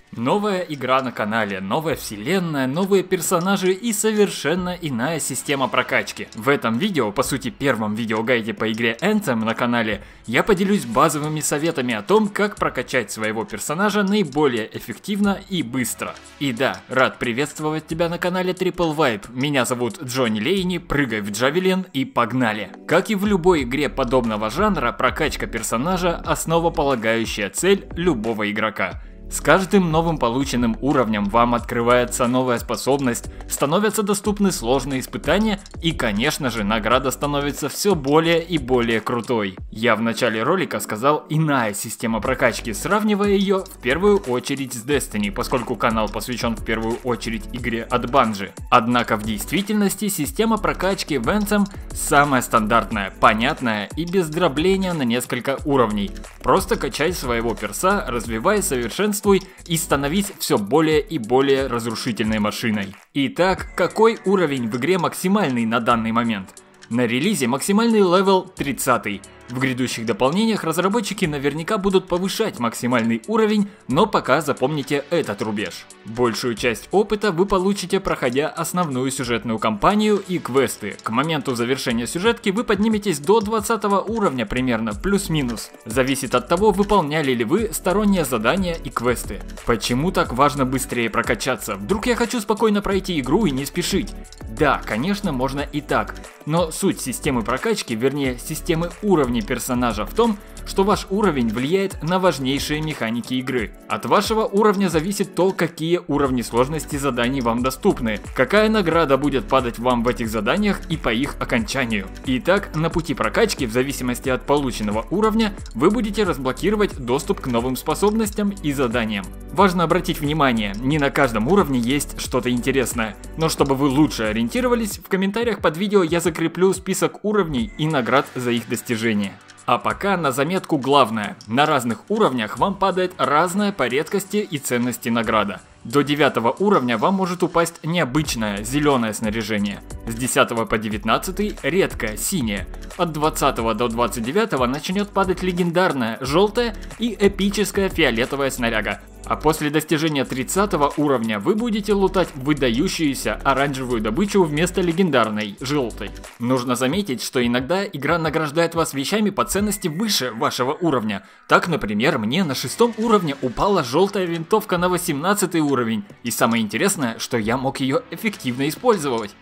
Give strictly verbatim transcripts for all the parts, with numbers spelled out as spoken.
Новая игра на канале, новая вселенная, новые персонажи и совершенно иная система прокачки. В этом видео, по сути первом видеогайде по игре Anthem на канале, я поделюсь базовыми советами о том, как прокачать своего персонажа наиболее эффективно и быстро. И да, рад приветствовать тебя на канале Triple Vibe. Меня зовут Джонни Лейни, прыгай в Джавелин и погнали. Как и в любой игре подобного жанра, прокачка персонажа – основополагающая цель любого игрока. С каждым новым полученным уровнем вам открывается новая способность, становятся доступны сложные испытания и, конечно же, награда становится все более и более крутой. Я в начале ролика сказал иная система прокачки, сравнивая ее в первую очередь с Destiny, поскольку канал посвящен в первую очередь игре от Bungie. Однако в действительности система прокачки в Anthem самая стандартная, понятная и без дробления на несколько уровней. Просто качай своего перса, развивай, совершенствуй и становись все более и более разрушительной машиной. Итак, какой уровень в игре максимальный на данный момент? На релизе максимальный левел тридцатый. В грядущих дополнениях разработчики наверняка будут повышать максимальный уровень, но пока запомните этот рубеж. Большую часть опыта вы получите, проходя основную сюжетную кампанию и квесты. К моменту завершения сюжетки вы подниметесь до двадцатого уровня примерно, плюс-минус. Зависит от того, выполняли ли вы сторонние задания и квесты. Почему так важно быстрее прокачаться? Вдруг я хочу спокойно пройти игру и не спешить? Да, конечно, можно и так. Но суть системы прокачки, вернее системы уровней персонажа в том, что ваш уровень влияет на важнейшие механики игры. От вашего уровня зависит то, какие уровни сложности заданий вам доступны, какая награда будет падать вам в этих заданиях и по их окончанию. Итак, на пути прокачки, в зависимости от полученного уровня, вы будете разблокировать доступ к новым способностям и заданиям. Важно обратить внимание, не на каждом уровне есть что-то интересное, но чтобы вы лучше ориентировались, в комментариях под видео я закреплю список уровней и наград за их достижение. А пока на заметку главное. На разных уровнях вам падает разная по редкости и ценности награда. До девятого уровня вам может упасть необычное зеленое снаряжение. С десятого по девятнадцатый редкое синее. От двадцатого до двадцать девятого начнет падать легендарная желтая и эпическая фиолетовая снаряга. А после достижения тридцатого уровня вы будете лутать выдающуюся оранжевую добычу вместо легендарной желтой. Нужно заметить, что иногда игра награждает вас вещами по ценности выше вашего уровня. Так, например, мне на шестом уровне упала желтая винтовка на восемнадцатый уровень. И самое интересное, что я мог ее эффективно использовать.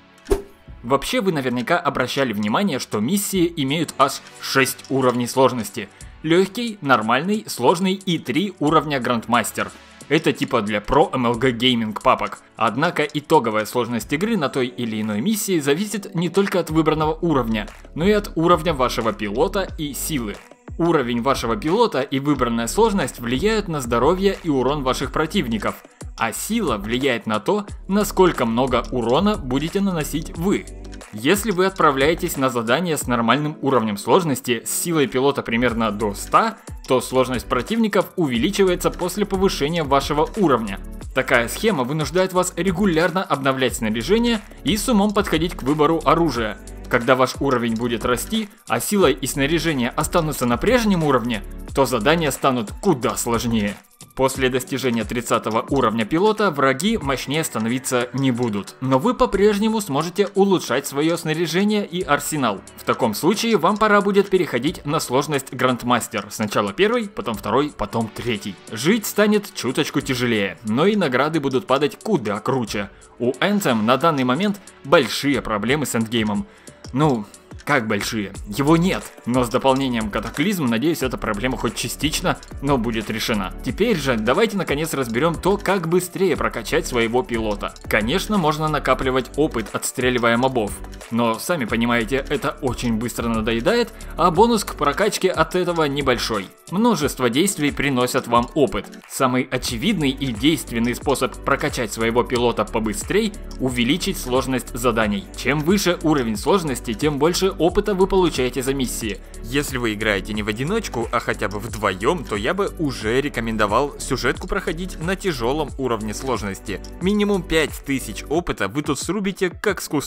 Вообще вы наверняка обращали внимание, что миссии имеют аж шесть уровней сложности. Легкий, нормальный, сложный и три уровня Грандмастер. Это типа для про эм эл джи гейминг папок. Однако итоговая сложность игры на той или иной миссии зависит не только от выбранного уровня, но и от уровня вашего пилота и силы. Уровень вашего пилота и выбранная сложность влияют на здоровье и урон ваших противников, а сила влияет на то, насколько много урона будете наносить вы. Если вы отправляетесь на задание с нормальным уровнем сложности с силой пилота примерно до ста, то сложность противников увеличивается после повышения вашего уровня. Такая схема вынуждает вас регулярно обновлять снаряжение и с умом подходить к выбору оружия. Когда ваш уровень будет расти, а сила и снаряжение останутся на прежнем уровне, то задания станут куда сложнее. После достижения тридцатого уровня пилота враги мощнее становиться не будут, но вы по-прежнему сможете улучшать свое снаряжение и арсенал. В таком случае вам пора будет переходить на сложность Грандмастер. Сначала первый, потом второй, потом третий. Жить станет чуточку тяжелее, но и награды будут падать куда круче. У Anthem на данный момент большие проблемы с эндгеймом. Ну... Как большие? Его нет. Но с дополнением Катаклизм, надеюсь, эта проблема хоть частично, но будет решена. Теперь же давайте наконец разберем то, как быстрее прокачать своего пилота. Конечно, можно накапливать опыт, отстреливая мобов. Но, сами понимаете, это очень быстро надоедает, а бонус к прокачке от этого небольшой. Множество действий приносят вам опыт. Самый очевидный и действенный способ прокачать своего пилота побыстрее – увеличить сложность заданий. Чем выше уровень сложности, тем больше опыта вы получаете за миссии. Если вы играете не в одиночку, а хотя бы вдвоем, то я бы уже рекомендовал сюжетку проходить на тяжелом уровне сложности. Минимум пять тысяч опыта вы тут срубите как с куста.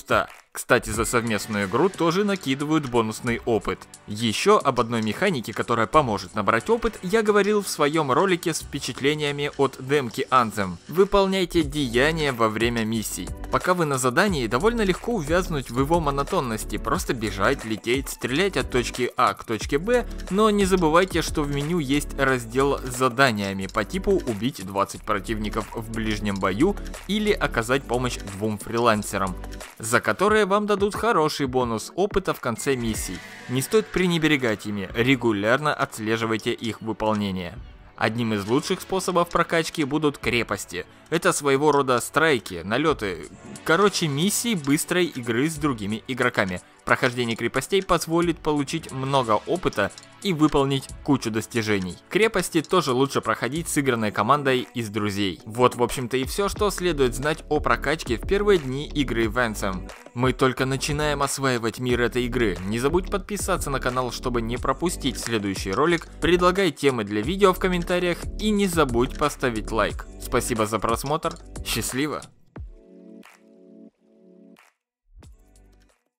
Кстати, за совместную игру тоже накидывают бонусный опыт. Еще об одной механике, которая поможет набрать опыт, я говорил в своем ролике с впечатлениями от демки Anthem. Выполняйте деяния во время миссий. Пока вы на задании, довольно легко увязнуть в его монотонности, просто бежать, лететь, стрелять от точки А к точке Б, но не забывайте, что в меню есть раздел с заданиями по типу убить двадцать противников в ближнем бою или оказать помощь двум фрилансерам, за которые вам дадут хороший бонус опыта в конце миссий. Не стоит пренебрегать ими, регулярно отслеживайте их выполнение. Одним из лучших способов прокачки будут крепости. Это своего рода страйки, налеты, короче, миссии быстрой игры с другими игроками. Прохождение крепостей позволит получить много опыта и выполнить кучу достижений. Крепости тоже лучше проходить с игранной командой из друзей. Вот, в общем-то, и все, что следует знать о прокачке в первые дни игры в Anthem. Мы только начинаем осваивать мир этой игры. Не забудь подписаться на канал, чтобы не пропустить следующий ролик. Предлагай темы для видео в комментариях и не забудь поставить лайк. Спасибо за просмотр. Счастливо!